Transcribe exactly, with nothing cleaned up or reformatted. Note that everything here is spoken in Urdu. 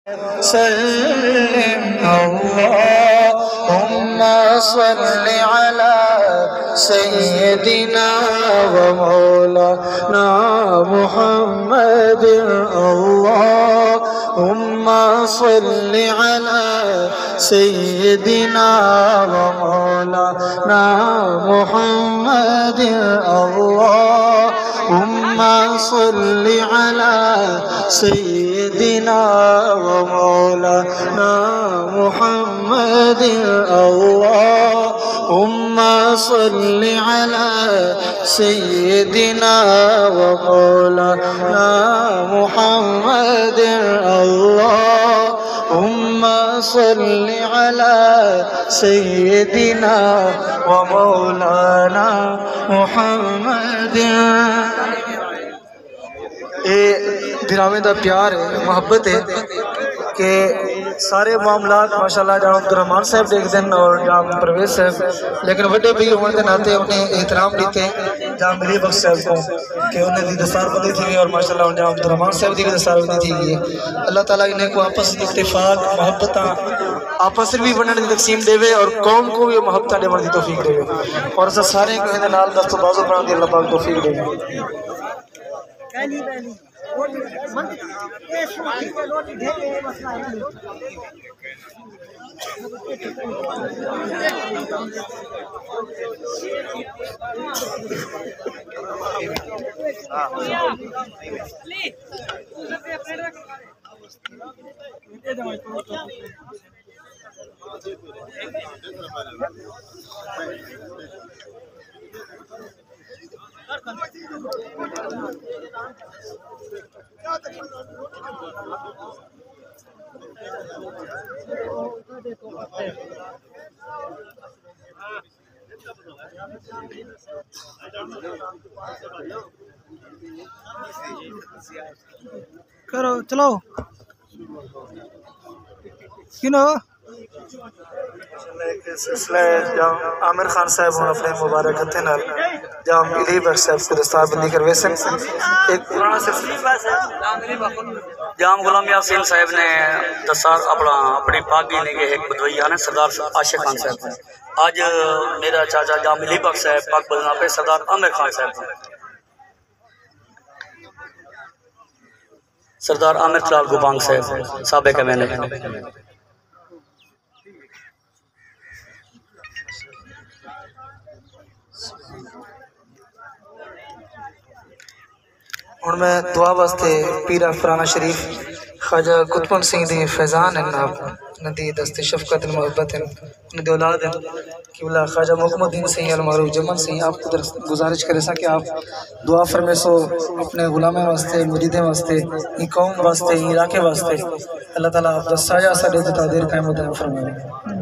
سلم اللهم صل على سيدنا ومولانا محمد اللهم صل على سيدنا ومولانا محمد اللهم صل على سيدنا ومولانا محمد اللهم صل على سيدنا ومولانا محمد اللهم صل على سيدنا ومولانا محمد. اے دراویں دا پیار ہے، محبت ہے کہ سارے معاملات ماشاءاللہ جام عبد الرحمان صاحب دیکھتے ہیں اور جام پرویز صاحب، لیکن وڈے بھی ہونے کے ناتے انہیں احترام دیتے ہیں جام ملی بخش صاحب کو کہ انہیں دی دستار بندی تھی اور ماشاءاللہ جام عبد الرحمان صاحب دی دستار بندی تھی. اللہ تعالیٰ انہیں کو آپس اتفاق محبتاں آپس بھی بننے دی تقسیم دے وے اور قوم کو بھی محبتاں دے بننے دی توفیق دے وے اور سارے کو ہندے نال دست و بازو بنا دی اللہ پاک توفیق دے وے. کرو چلو کینو سلسلہ جام عامر خان صاحب ہوں اپنے مبارک ہتھے نال جام علی بخش صاحب کو دستار بندی کروے سن. ایک پرانا سلسلہ جام غلام یاسین صاحب نے دستار اپنا اپنی پاگی نے کہ ایک بدوئی آنے سردار عاشق خان صاحب. آج میرا چاچا جام علی بخش صاحب پاک بدنا پہ سردار عامر خان صاحب سردار عامر کلال گوبانگ صاحب سابق ہے میں نے اور میں دعا واسطے پیرا فرانا شریف خواجہ قطبن سنگھ دی فیضان ہیں آپ ندی دست شفقت محبت ہیں ندی اولاد ہیں کہ اللہ خواجہ محمد الدین سنگھ المعروف جمن سنگھ آپ کو گزارش کرے سا کہ آپ دعا فرمے سو اپنے غلامیں واسطے مریدیں واسطے ای قوم واسطے ای علاقے واسطے اللہ تعالیٰ آپ دس سایہ سا دیتا دیر قائم و دائم فرمائے.